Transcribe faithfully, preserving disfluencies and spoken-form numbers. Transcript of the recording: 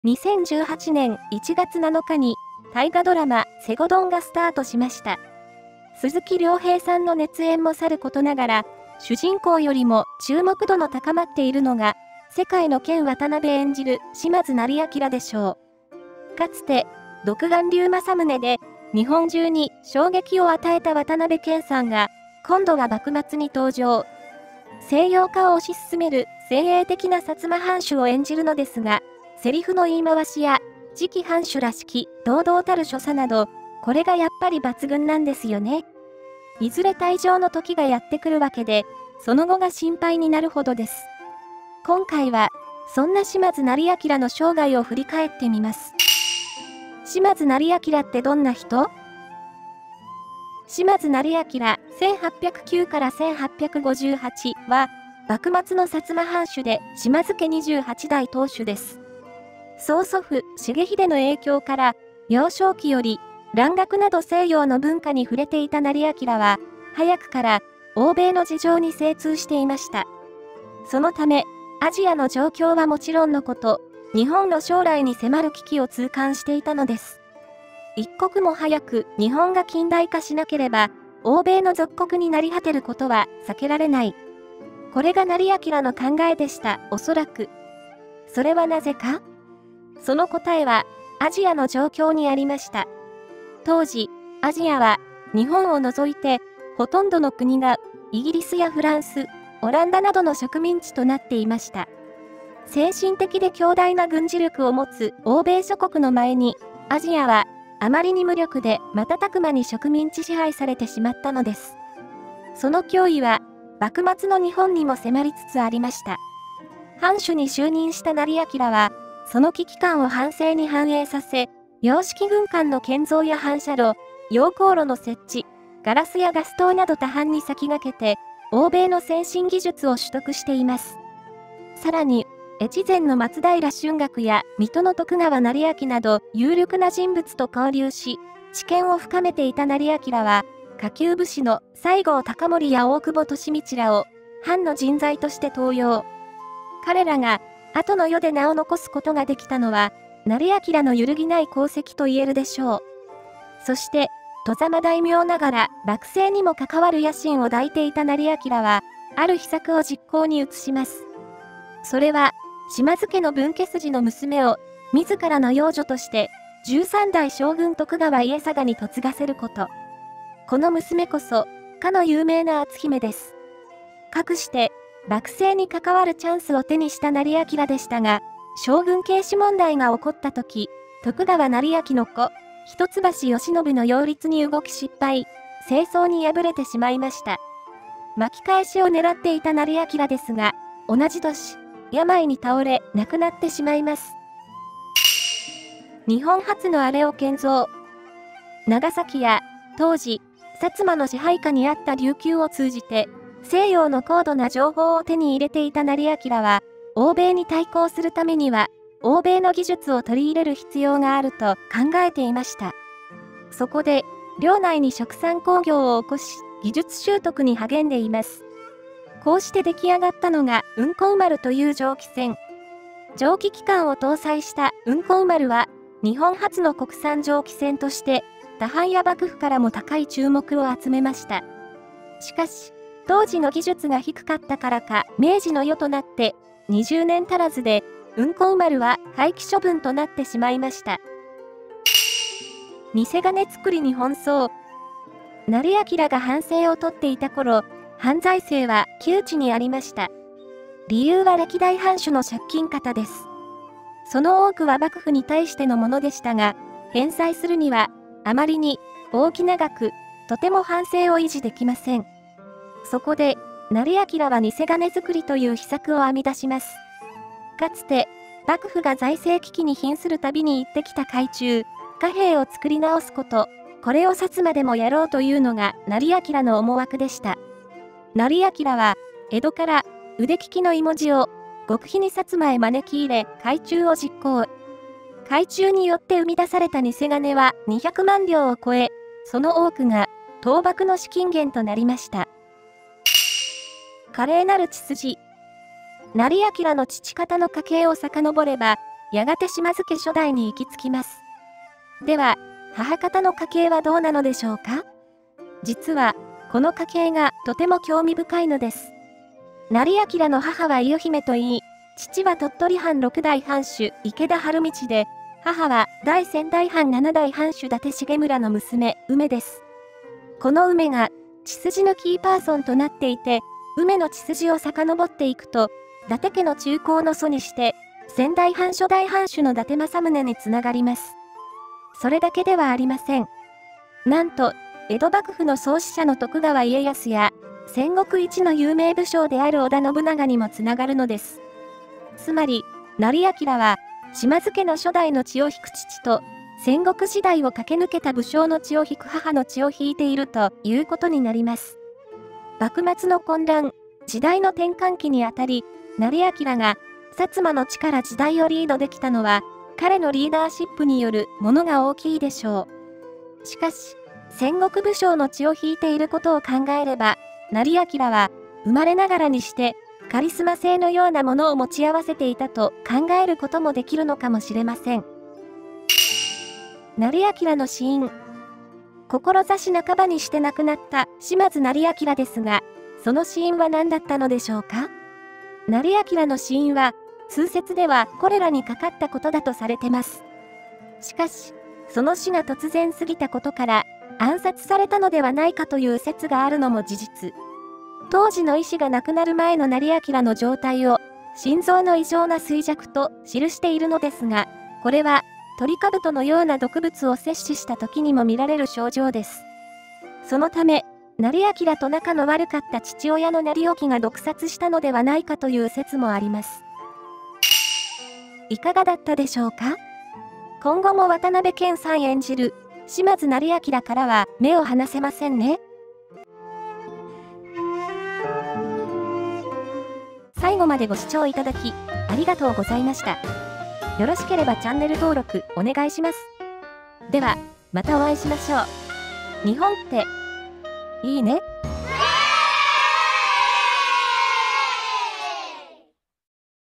にせんじゅうはちねんいちがつなのかに大河ドラマ西郷どんがスタートしました。鈴木亮平さんの熱演もさることながら、主人公よりも注目度の高まっているのが、世界の剣渡辺演じる島津斉彬でしょう。かつて、独眼竜政宗で日本中に衝撃を与えた渡辺謙さんが、今度は幕末に登場。西洋化を推し進める先鋭的な薩摩藩主を演じるのですが、セリフの言い回しや次期藩主らしき堂々たる所作など、これがやっぱり抜群なんですよね。いずれ退場の時がやってくるわけで、その後が心配になるほどです。今回は、そんな島津斉彬の生涯を振り返ってみます。島津斉彬ってどんな人？島津斉彬せんはっぴゃくきゅうからせんはっぴゃくごじゅうはちは、幕末の薩摩藩主で島津家にじゅうはちだい当主です。曽祖父、重秀の影響から、幼少期より、蘭学など西洋の文化に触れていた斉彬は、早くから欧米の事情に精通していました。そのため、アジアの状況はもちろんのこと、日本の将来に迫る危機を痛感していたのです。一刻も早く日本が近代化しなければ、欧米の属国になり果てることは避けられない。これが斉彬の考えでした、おそらく。それはなぜか？その答えは、アジアの状況にありました。当時、アジアは、日本を除いて、ほとんどの国が、イギリスやフランス、オランダなどの植民地となっていました。先進的で強大な軍事力を持つ欧米諸国の前に、アジアは、あまりに無力で瞬く間に植民地支配されてしまったのです。その脅威は、幕末の日本にも迫りつつありました。藩主に就任した斉彬は、その危機感を藩政に反映させ、洋式軍艦の建造や反射炉、溶鉱炉の設置、ガラスやガス灯など多般に先駆けて、欧米の先進技術を取得しています。さらに、越前の松平春嶽や水戸の徳川斉昭など有力な人物と交流し、知見を深めていた斉彬は、下級武士の西郷隆盛や大久保利通らを、藩の人材として登用。彼らが、後の世で名を残すことができたのは、斉彬の揺るぎない功績と言えるでしょう。そして、外様大名ながら幕政にも関わる野心を抱いていた斉彬は、ある秘策を実行に移します。それは、島津家の分家筋の娘を、自らの養女として、じゅうさんだい将軍徳川家定に嫁がせること。この娘こそ、かの有名な篤姫です。かくして、幕政に関わるチャンスを手にした斉彬でしたが、将軍軽視問題が起こった時、徳川斉昭の子、一橋慶喜の擁立に動き失敗、政争に敗れてしまいました。巻き返しを狙っていた斉彬ですが、同じ年、病に倒れ亡くなってしまいます。日本初のあれを建造。長崎や、当時、薩摩の支配下にあった琉球を通じて、西洋の高度な情報を手に入れていた斉彬は、欧米に対抗するためには、欧米の技術を取り入れる必要があると考えていました。そこで、領内に殖産工業を起こし、技術習得に励んでいます。こうして出来上がったのが、雲光丸という蒸気船。蒸気機関を搭載した雲光丸は、日本初の国産蒸気船として、他藩や幕府からも高い注目を集めました。しかし、当時の技術が低かったからか、明治の世となって、にじゅうねん足らずで、雲光丸は廃棄処分となってしまいました。偽金作りに奔走。斉彬が藩政を取っていた頃、藩財政は窮地にありました。理由は歴代藩主の借金方です。その多くは幕府に対してのものでしたが、返済するには、あまりに大きな額、とても藩政を維持できません。そこで、斉彬は偽金作りという秘策を編み出します。かつて、幕府が財政危機に瀕するたびに言ってきた改鋳、貨幣を作り直すこと、これを薩摩でもやろうというのが斉彬の思惑でした。斉彬は、江戸から腕利きの芋地を極秘に薩摩へ招き入れ、改鋳を実行。改鋳によって生み出された偽金はにひゃくまんりょうを超え、その多くが倒幕の資金源となりました。華麗なる血筋。斉彬の父方の家系を遡れば、 やがて島津家初代に行き着きます。では、母方の家系はどうなのでしょうか？実は、この家系がとても興味深いのです。成明の母は伊予姫といい、父は鳥取藩六代藩主池田晴道で、母は第仙台藩七代藩主伊達重村の娘、梅です。この梅が血筋のキーパーソンとなっていて、梅の血筋を遡っていくと、伊達家の中興の祖にして、仙台藩初代藩主の伊達政宗につながります。それだけではありません。なんと、江戸幕府の創始者の徳川家康や、戦国一の有名武将である織田信長にもつながるのです。つまり、成明は、島津家の初代の血を引く父と、戦国時代を駆け抜けた武将の血を引く母の血を引いているということになります。幕末の混乱、時代の転換期にあたり、成明が、薩摩の地から時代をリードできたのは、彼のリーダーシップによるものが大きいでしょう。しかし、戦国武将の血を引いていることを考えれば、成明は、生まれながらにして、カリスマ性のようなものを持ち合わせていたと考えることもできるのかもしれません。成明の死因。志半ばにして亡くなった島津成明ですが、その死因は何だったのでしょうか？成明の死因は、通説ではコレラにかかったことだとされてます。しかし、その死が突然過ぎたことから、暗殺されたのではないかという説があるのも事実。当時の医師が亡くなる前の成明の状態を、心臓の異常な衰弱と記しているのですが、これは、トリカブトのような毒物を摂取した時にも見られる症状です。そのため、成明と仲の悪かった父親の成興が毒殺したのではないかという説もあります。いかがだったでしょうか？今後も渡辺謙さん演じる、島津成明からは目を離せませんね。最後までご視聴いただき、ありがとうございました。よろしければチャンネル登録お願いします。では、またお会いしましょう。日本って、いいね。